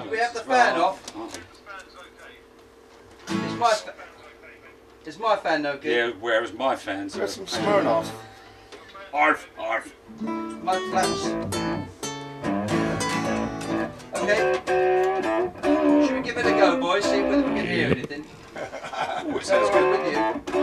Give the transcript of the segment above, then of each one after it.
we have the fan off? Is my fan no good? Yeah, where is my fan? Got some Smirnoff. Arf, arf. Mud flaps. Okay. Should we give it a go, boys? See whether we can hear anything. Ooh, it sounds good. With you.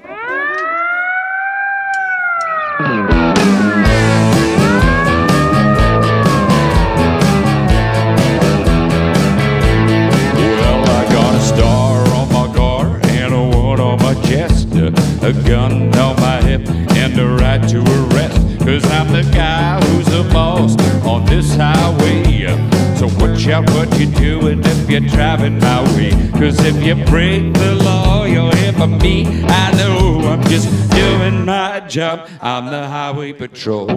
A gun on my hip and the right to arrest, 'cause I'm the guy who's the boss on this highway. So watch out what you're doing if you're driving my way, 'cause if you break the law you'll hear from me. I know I'm just doing my job. I'm the highway patrol.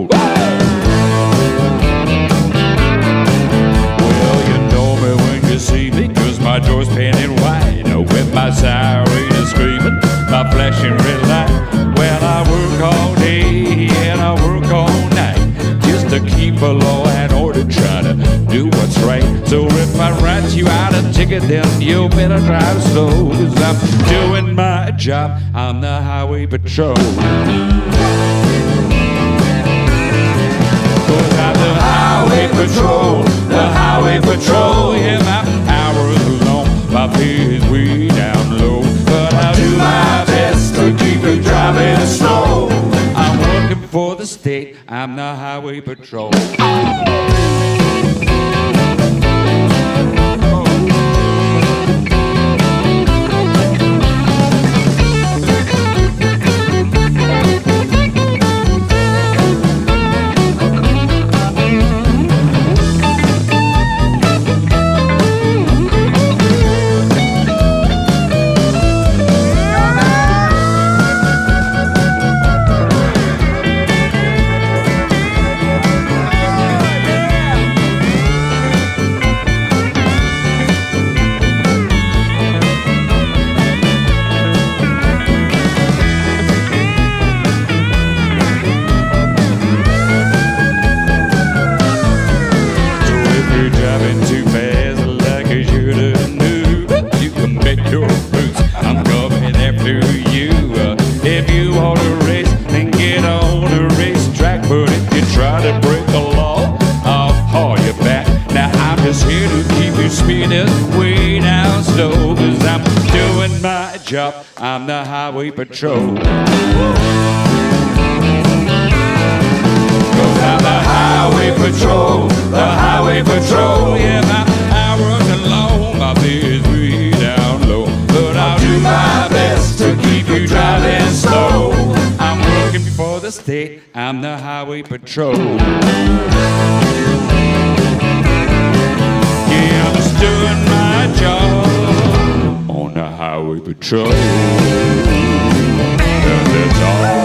Well, you know me when you see me, 'cause my door's painted white with my siren screaming, my flashing red light. Well, I work all day and I work all night just to keep a law and order, try to do what's right. So if I write you out a ticket, then you better drive slow, 'cause I'm doing my job. I'm the highway patrol. 'Cause I'm the highway patrol, the highway patrol. Yeah, my hours are long, my pay is way down low, but I'll do my best to keep you driving slow. I'm working for the state, I'm the highway patrol. Way down slow, 'cause I'm doing my job. I'm the highway patrol. 'Cause I'm the highway patrol, the highway patrol. Yeah, my hours are long, my pay is way down low, but I'll do my best to keep you driving slow. I'm working for the state, I'm the highway patrol. Yeah, I'm just doing my job on the highway patrol. And that's all.